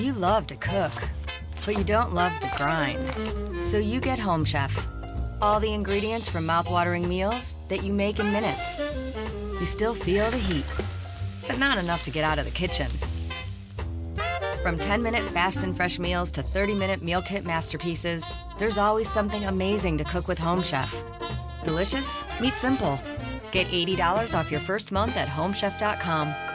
You love to cook, but you don't love the grind. So you get Home Chef. All the ingredients for mouth-watering meals that you make in minutes. You still feel the heat, but not enough to get out of the kitchen. From 10-minute fast and fresh meals to 30-minute meal kit masterpieces, there's always something amazing to cook with Home Chef. Delicious meets simple. Get $80 off your first month at homechef.com.